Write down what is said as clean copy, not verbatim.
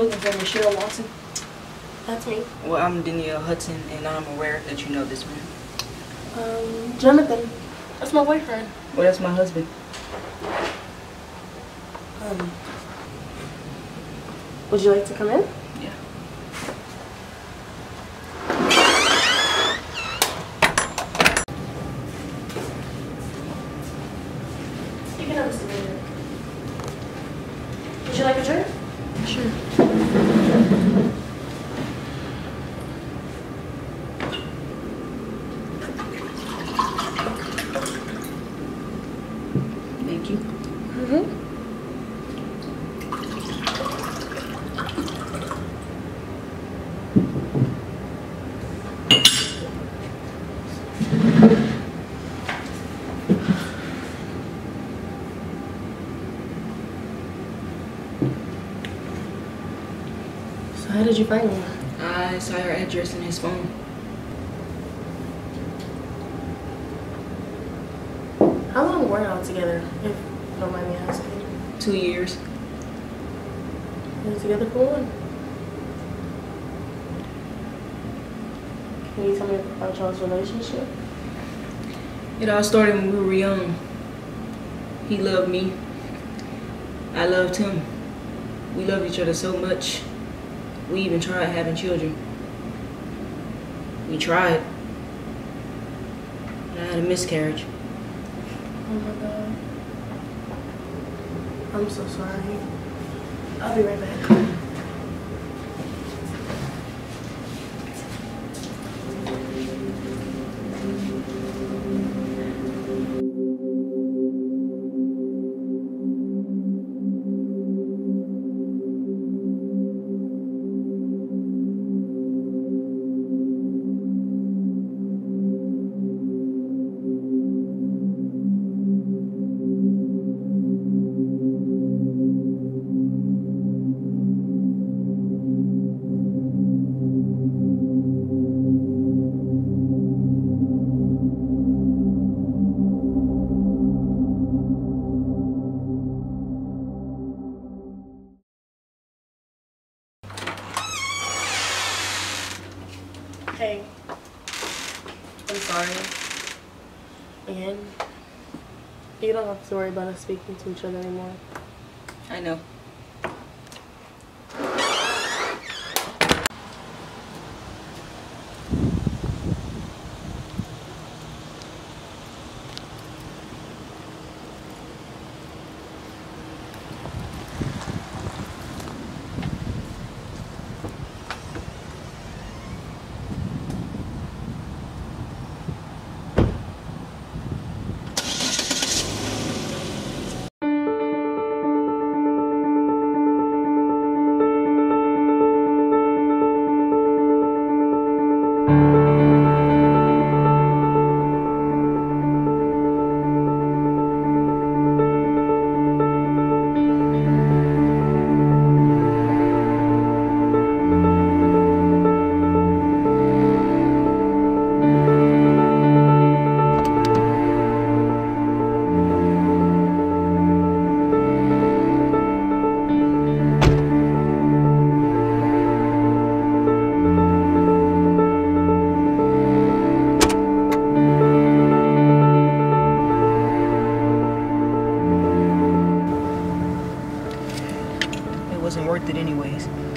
looking for Michelle Watson. That's me. Well, I'm Danielle Hudson, and I'm aware that you know this man. Jonathan. That's my boyfriend. Well, that's my husband. Would you like to come in? Yeah. You can have a cigarette. Would you like a drink? Sure. Thank you. So how did you find me? I saw your address in his phone. How long were y'all together, if you don't mind me asking? 2 years. You were together for one? Can you tell me about y'all's relationship? It all started when we were young. He loved me. I loved him. We loved each other so much. We even tried having children. We tried. And I had a miscarriage. Oh my God. I'm so sorry. I'll be right back. Hey, I'm sorry. Again, you don't have to worry about us speaking to each other anymore. I know. It wasn't worth it anyways.